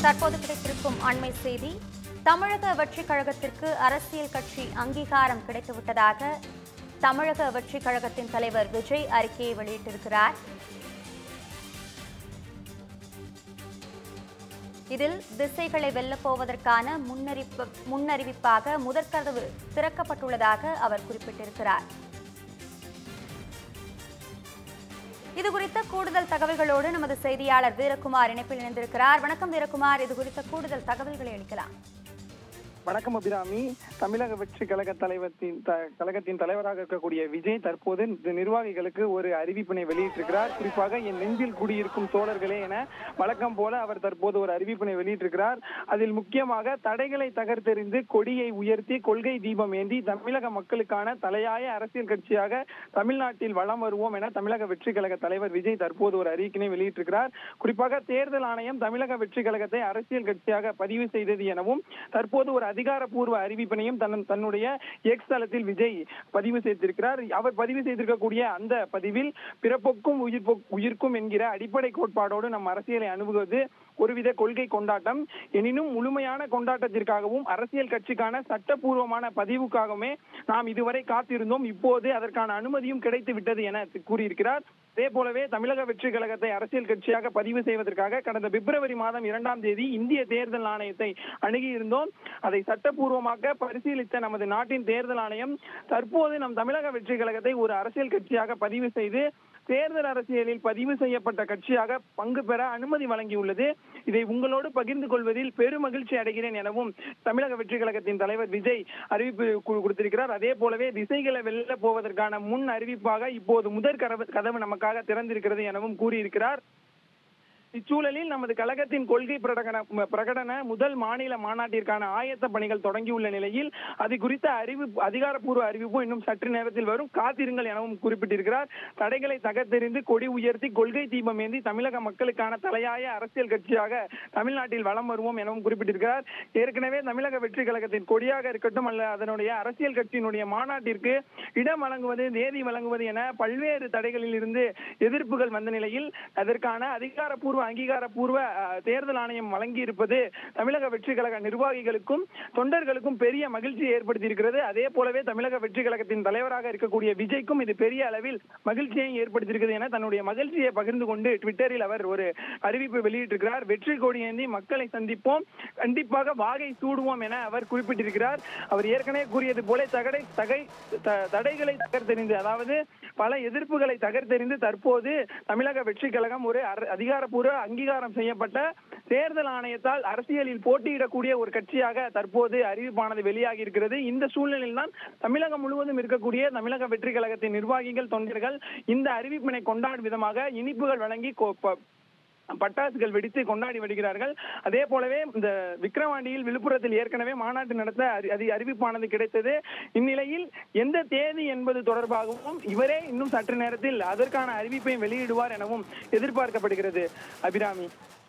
தற்போது கிடைத்திருக்கும் அண்மை செய்தி, தமிழக வெற்றிக் கழகத்திற்கு அரசியல் கட்சி அங்கீகாரம் கிடைத்துவிட்டதாக தமிழக வெற்றிக் கழகத்தின் தலைவர் விஜய் அறிக்கையை வெளியிட்டிருக்கிறார். இதில் திசைகளை வெல்லப்போவதற்கான முன்னறிவிப்பாக முதற்கதவு திறக்கப்பட்டுள்ளதாக அவர் குறிப்பிட்டிருக்கிறார். இதுகுறித்த கூடுதல் தகவல்களோடு நமது செய்தியாளர் வீரகுமார் இணைப்பில் இணைந்திருக்கிறார். வணக்கம் வீரகுமார், இதுகுறித்த கூடுதல் தகவல்களை அளிக்கலாம். வணக்கம் அபிராமி. தமிழக வெற்றி கழகத்தின் தலைவராக இருக்கக்கூடிய விஜய் தற்போது நிர்வாகிகளுக்கு ஒரு அறிவிப்பினை வெளியிட்டிருக்கிறார். குறிப்பாக என் நெஞ்சில் குடியிருக்கும் தோழர்களே என வழக்கம் போல அவர் தற்போது ஒரு அறிவிப்பினை வெளியிட்டிருக்கிறார். அதில் முக்கியமாக தடைகளை தகர்த்தெறிந்து கொடியை உயர்த்தி கொள்கை தீபம் ஏந்தி தமிழக மக்களுக்கான தலையாய அரசியல் கட்சியாக தமிழ்நாட்டில் வலம் வருவோம் என தமிழக வெற்றி கழக தலைவர் விஜய் தற்போது ஒரு அறிக்கையை வெளியிட்டிருக்கிறார். குறிப்பாக தேர்தல் ஆணையம் தமிழக வெற்றி கழகத்தை அரசியல் கட்சியாக பதிவு செய்தது எனவும் தற்போது ஒரு அதிகாரப்பூர்வ அறிவிப்பினையும் தன்னுடைய எக்ஸ் தளத்தில் விஜய் பதிவு செய்திருக்கிறார். அவர் பதிவு செய்திருக்கக்கூடிய அந்த பதிவில் பிறப்புக்கும் உயிர்க்கும் என்கிற அடிப்படை கோட்பாடோடு நம் அரசியலை அணுகுவது ஒருவித கொள்கை கொண்டாட்டம். எனினும் முழுமையான கொண்டாட்டத்திற்காகவும் அரசியல் கட்சிக்கான சட்டப்பூர்வமான பதிவுக்காகவுமே நாம் இதுவரை காத்திருந்தோம். இப்போது அதற்கான அனுமதியும் கிடைத்து விட்டது என கூறியிருக்கிறார். அதே போலவே தமிழக வெற்றி கழகத்தை அரசியல் கட்சியாக பதிவு செய்வதற்காக கடந்த பிப்ரவரி மாதம் 2ஆம் தேதி இந்திய தேர்தல் ஆணையத்தை அணுகியிருந்தோம். அதை சட்டப்பூர்வமாக பரிசீலித்த நமது நாட்டின் தேர்தல் ஆணையம் தற்போது நம் தமிழக வெற்றி கழகத்தை ஒரு அரசியல் கட்சியாக பதிவு செய்து தேர்தல் அரசியலில் பதிவு செய்யப்பட்ட கட்சியாக பங்கு பெற அனுமதி வழங்கியுள்ளது. இதை உங்களோடு பகிர்ந்து கொள்வதில் பெரும் மகிழ்ச்சி அடைகிறேன் எனவும் தமிழக வெற்றி கழகத்தின் தலைவர் விஜய் அறிவிப்பு கொடுத்திருக்கிறார். அதே போலவே திசைகளை வெல்ல போவதற்கான முன் அறிவிப்பாக இப்போது முதற் கதவு நமக்காக திறந்திருக்கிறது எனவும் கூறியிருக்கிறார். இச்சூழலில் நமது கழகத்தின் கொள்கை பிரகடன முதல் மாநில மாநாட்டிற்கான ஆயத்த பணிகள் தொடங்கியுள்ள நிலையில் அது குறித்த அதிகாரப்பூர்வ அறிவிப்பு இன்னும் சற்று நேரத்தில் வரும், காத்திருங்கள் எனவும் குறிப்பிட்டிருக்கிறார். தடைகளை தகர்த்தெறிந்து கொடி உயர்த்தி கொள்கை தீபம் ஏந்தி தமிழக மக்களுக்கான தலையாய அரசியல் கட்சியாக தமிழ்நாட்டில் வலம் வருவோம் எனவும் குறிப்பிட்டிருக்கிறார். ஏற்கனவே தமிழக வெற்றி கழகத்தின் கொடியாக இருக்கட்டும் அல்ல அதனுடைய அரசியல் கட்சியினுடைய மாநாட்டிற்கு இடம் வழங்குவது தேதி வழங்குவது என பல்வேறு தடைகளில் இருந்து எதிர்ப்புகள் வந்த நிலையில் அதற்கான அதிகாரப்பூர்வ அங்கீகாரப்பூர்வ தேர்தல் ஆணையம் வழங்கி இருப்பது தமிழக வெற்றி கழக நிர்வாகிகளுக்கும் தொண்டர்களுக்கும் பெரிய மகிழ்ச்சியை ஏற்படுத்தியிருக்கிறது. அதே போலவே தமிழக வெற்றி கழகத்தின் தலைவராக இருக்கக்கூடிய விஜய்க்கும் இது பெரிய அளவில் மகிழ்ச்சியை ஏற்படுத்தியிருக்கிறது என தன்னுடைய மகிழ்ச்சியை பகிர்ந்து கொண்டு ட்விட்டரில் அவர் ஒரு அறிவிப்பு வெளியிட்டிருக்கிறார். வெற்றி கொடி ஏந்தி மக்களை சந்திப்போம், கண்டிப்பாக வாகை சூடுவோம் என அவர் குறிப்பிட்டிருக்கிறார். அவர் ஏற்கனவே கூறியது போல தடைகளை தகர்த்தெறிந்து, அதாவது பல எதிர்ப்புகளை தகர்த்தெறிந்து தற்போது தமிழக வெற்றி கழகம் ஒரு அதிகாரப்பூர்வ அங்கீகாரம் செய்யப்பட்ட தேர்தல் ஆணையத்தால் அரசியலில் போட்டியிடக்கூடிய ஒரு கட்சியாக தற்போது அறிவிப்பானது வெளியாகி இருக்கிறது. இந்த சூழ்நிலையில் தான் தமிழகம் முழுவதும் இருக்கக்கூடிய தமிழக வெற்றி கழகத்தின் நிர்வாகிகள் தொண்டர்கள் இந்த அறிவிப்பினை கொண்டாடும் விதமாக இனிப்புகள் வழங்கி பட்டாசுகள் வெடித்து கொண்டாடி வருகிறார்கள். அதே போலவே இந்த விக்கிரவாண்டியில் விழுப்புரத்தில் ஏற்கனவே மாநாட்டு நடத்த அறிவிப்பானது கிடைத்தது. இந்நிலையில் எந்த தேதி என்பது தொடர்பாகவும் இவரே இன்னும் சற்று நேரத்தில் அதற்கான அறிவிப்பை வெளியிடுவார் எனவும் எதிர்பார்க்கப்படுகிறது. அபிராமி.